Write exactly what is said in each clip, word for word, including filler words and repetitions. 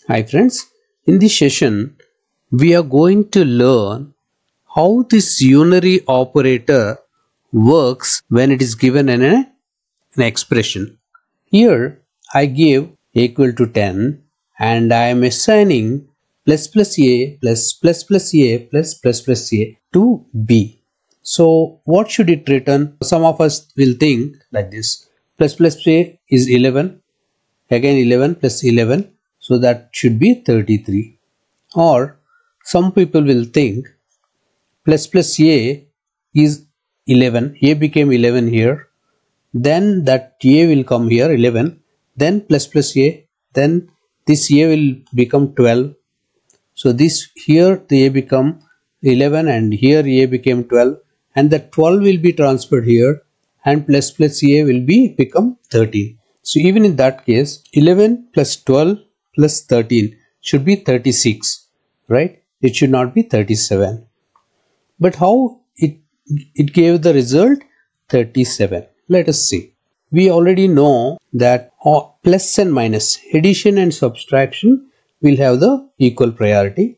Hi friends, in this session we are going to learn how this unary operator works when it is given in a, an expression. Here I give a equal to ten and I am assigning plus plus a plus plus plus a plus plus plus a to b. So what should it return? Some of us will think like this: plus plus a is eleven, again eleven plus eleven, so that should be thirty-three. Or some people will think plus plus a is eleven, a became eleven here, then that a will come here eleven, then plus plus a, then this a will become twelve. So this here the a become eleven and here a became twelve, and the twelve will be transferred here and plus plus a will be become thirteen. So even in that case, eleven plus twelve plus thirteen should be thirty-six, right? It should not be thirty-seven. But how it, it gave the result thirty-seven? Let us see. We already know that plus and minus, addition and subtraction will have the equal priority,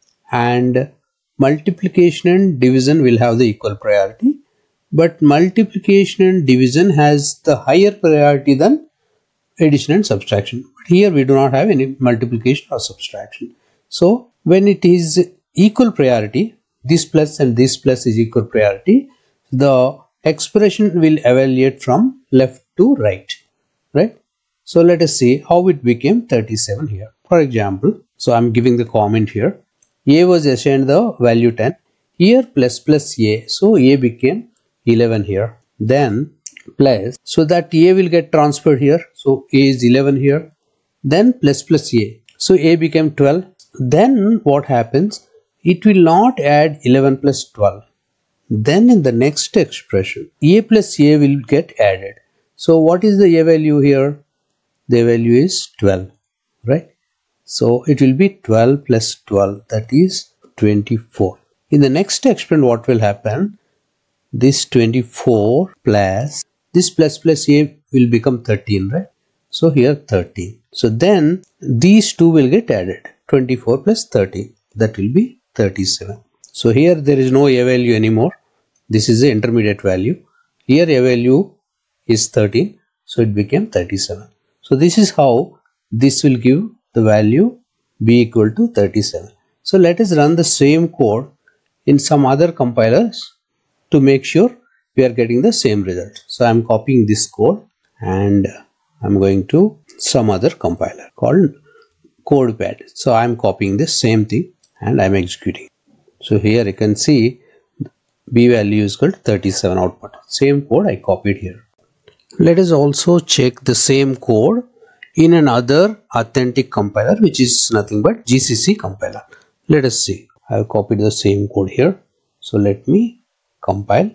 and multiplication and division will have the equal priority. But multiplication and division has the higher priority than addition and subtraction. But here we do not have any multiplication or subtraction. So when it is equal priority, this plus and this plus is equal priority, the expression will evaluate from left to right, right? So let us see how it became thirty-seven here. For example, so I am giving the comment here. A was assigned the value ten. Here plus plus a, so a became eleven here. Then plus, so that a will get transferred here. So a is eleven here. Then plus plus a, so a became twelve. Then what happens? It will not add eleven plus twelve. Then in the next expression, a plus a will get added. So what is the a value here? The value is twelve, right? So it will be twelve plus twelve, that is twenty-four. In the next expression, what will happen? This twenty-four plus this plus plus a will become thirteen, right? So here thirteen. So then these two will get added. twenty-four plus thirteen, that will be thirty-seven. So here there is no a value anymore. This is the intermediate value. Here a value is thirteen, so it became thirty-seven. So this is how this will give the value b equal to thirty-seven. So let us run the same code in some other compilers to make sure we are getting the same result. So I am copying this code and I am going to some other compiler called CodePad. So I am copying the same thing and I am executing. So here you can see b value is equal to thirty-seven output. Same code I copied here. Let us also check the same code in another authentic compiler, which is nothing but G C C compiler. Let us see. I have copied the same code here. So let me compile.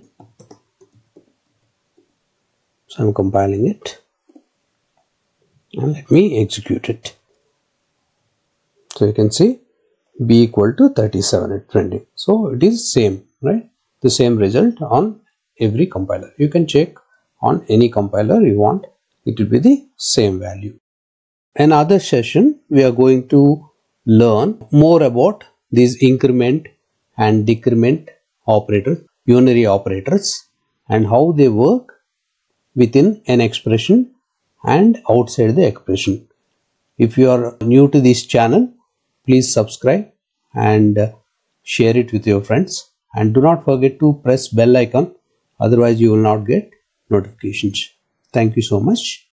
So I am compiling it and let me execute it. So you can see b equal to thirty-seven at printing. So it is same, right? The same result on every compiler. You can check on any compiler you want, it will be the same value. Another session we are going to learn more about these increment and decrement operators, unary operators, and how they work within an expression and outside the expression. If you are new to this channel, please subscribe and share it with your friends, and do not forget to press bell icon, otherwise you will not get notifications. Thank you so much.